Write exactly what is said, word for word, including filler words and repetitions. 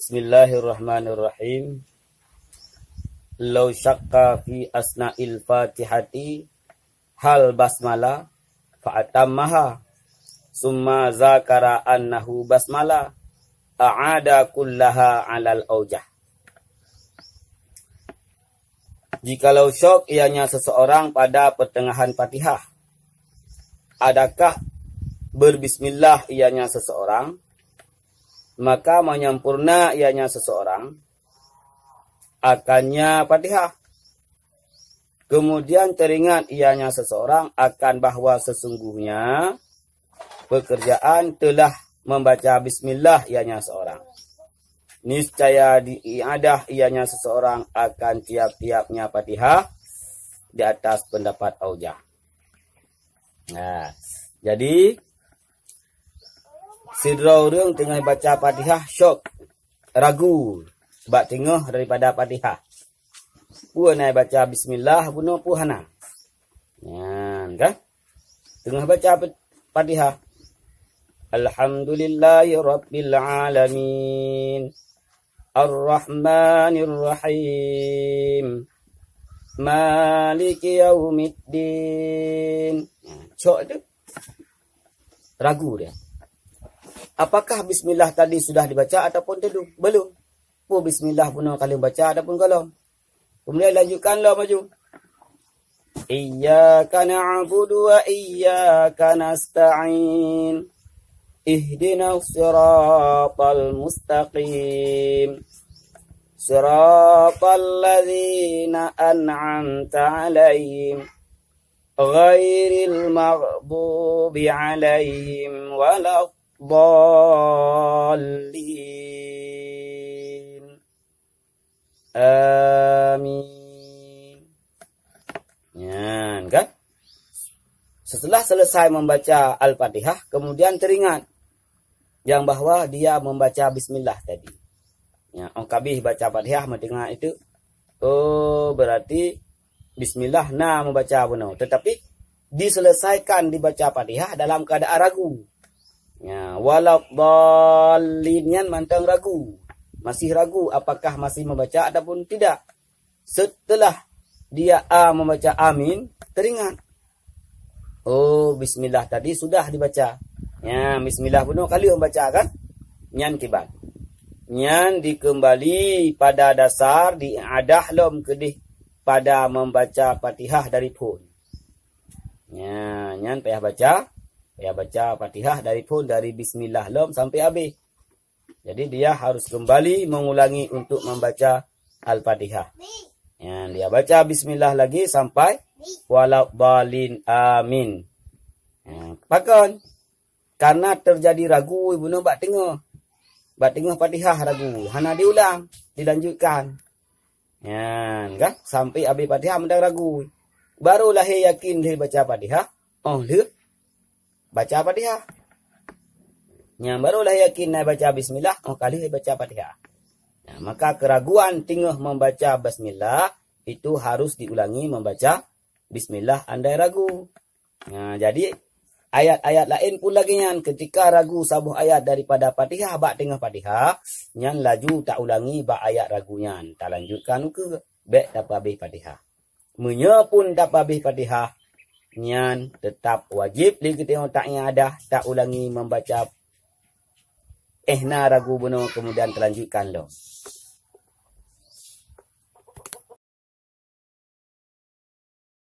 Bismillahirrahmanirrahim. Law syakka fi asna'il fatihati hal basmala fa'atammaha summa zakara annahu basmala a'ada kullaha alal aujah. Jikalau syok ianya seseorang pada pertengahan Fatihah, adakah berbismillah ianya seseorang, maka menyempurna ianya seseorang akannya Fatihah. Kemudian teringat ianya seseorang akan bahawa sesungguhnya pekerjaan telah membaca bismillah ianya seseorang. Niscaya diiadah ianya seseorang akan tiap-tiapnya Fatihah di atas pendapat aujah. Nah, jadi sidra orang tengah baca Fatihah syok, ragu, bak tengah daripada Fatihah. Puan nak baca bismillah bunuh puhana. Ya, kan? Tengah baca Fatihah. Alhamdulillahi rabbil alamin. Ar-Rahmanir-Rahim. Maliki yaumiddin. Syok tu. Ragu dia. Apakah bismillah tadi sudah dibaca ataupun tidak? Belum. Oh, bismillah pun kalian baca ataupun kalau. Kemudian lanjutkanlah maju. Iyyaka na'budu wa iyyaka nasta'in. Ihdinas siratal mustaqim. Siratal ladzina an'amta 'alaihim ghairil maghdubi 'alaihim waladdallin. Amin. Ya, kan? Setelah selesai membaca Al-Fatihah, kemudian teringat yang bahawa dia membaca bismillah tadi. Ya, orang kabih baca Fatihah mendengar itu, oh berarti bismillah nak membaca benar. Tetapi diselesaikan dibaca Fatihah dalam keadaan ragu. Ya, waladdallin yan mantang ragu. Masih ragu apakah masih membaca ataupun tidak. Setelah dia a membaca amin, teringat. Oh, bismillah tadi sudah dibaca. Ya, bismillah penuh kali membaca kan? Nyan kibat. Nyan dikembali pada dasar diadah lom kedih pada membaca Fatihah dari pun. Ya, nyan payah baca, payah baca Fatihah dari pun dari bismillah lom sampai habis. Jadi dia harus kembali mengulangi untuk membaca Al-Fatihah. Ya, dia baca bismillah lagi sampai waladdallin amin. Ya, pakon. Karena terjadi ragu ibu no bak tengah. Bak tengah Fatihah ragu. Hana diulang, dilanjutkan. Ya, kan? Sampai habis Fatihah mendang ragu. Barulah dia yakin dia baca Fatihah. Oh, dia baca Fatihah. Yang barulah yakin nak baca bismillah, oh kali dia baca Fatihah. Nah, maka keraguan tengah membaca bismillah itu harus diulangi membaca bismillah andai ragu. Nah, jadi ayat-ayat lain pun lagi nyan ketika ragu sabuh ayat daripada Fatihah bak tengah Fatihah, nyan laju tak ulangi bak ayat ragu nyan. Tak lanjutkan ke bek dapat habis Fatihah. Menya pun dapat habis Fatihah, nyan tetap wajib li kita tak ada tak ulangi membaca ehna ragu benar kemudian terlanjutkan lo.